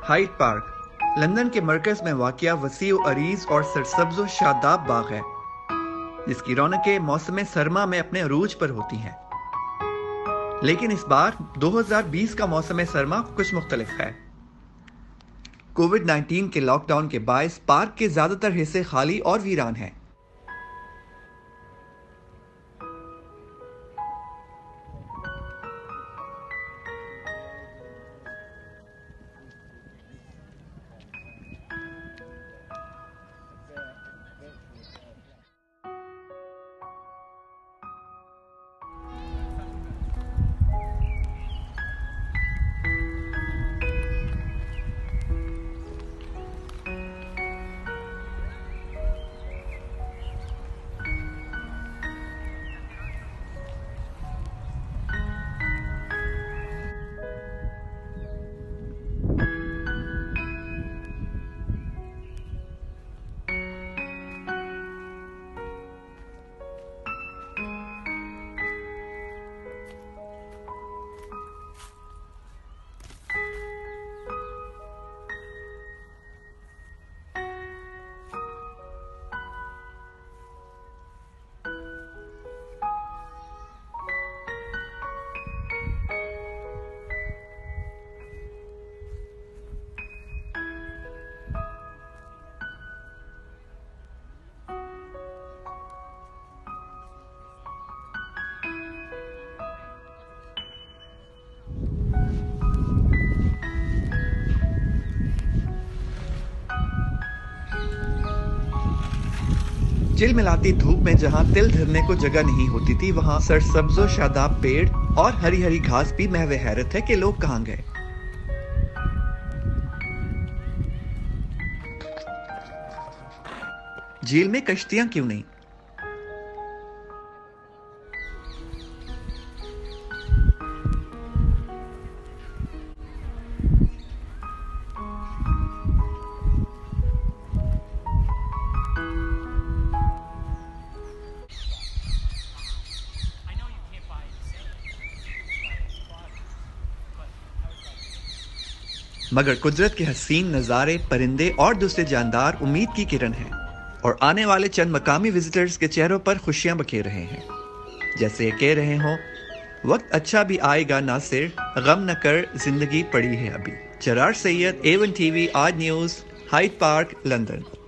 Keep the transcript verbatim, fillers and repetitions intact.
Hide Park London के मरकज में वाक़िया वसीउ अरीज और सरसब्ज़ो शादाब बाग है, जिसकी रौनकें मौसम सरमा में अपने अरूज पर होती हैं। लेकिन इस बार दो हज़ार बीस का मौसम सरमा कुछ मुख्तलिफ है। कोविड नाइन्टीन के लॉकडाउन के बायस पार्क के ज्यादातर हिस्से खाली और वीरान हैं। चिलमिलाती धूप में जहां तिल धरने को जगह नहीं होती थी, वहां सरसब्ज़ो शादाब पेड़ और हरी हरी घास भी महवे हैरत है कि लोग कहां गए। झील में कश्तियां क्यों नहीं? मगर कुदरत के हसीन नज़ारे, परिंदे और दूसरे जानदार उम्मीद की किरण हैं और आने वाले चंद मकामी विजिटर्स के चेहरों पर खुशियां बखेर रहे हैं, जैसे ये कह रहे हो, वक्त अच्छा भी आएगा नासिर, गम न कर, जिंदगी पड़ी है अभी। Zarar Syed, A one TV, Aaj News, Hyde Park, London.